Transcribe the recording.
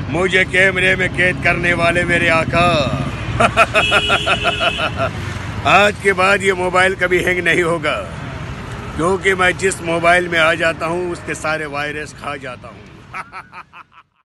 मुझे कैमरे में कैद करने वाले मेरे आका। आज के बाद ये मोबाइल कभी हैंग नहीं होगा, क्योंकि मैं जिस मोबाइल में आ जाता हूँ उसके सारे वायरस खा जाता हूँ।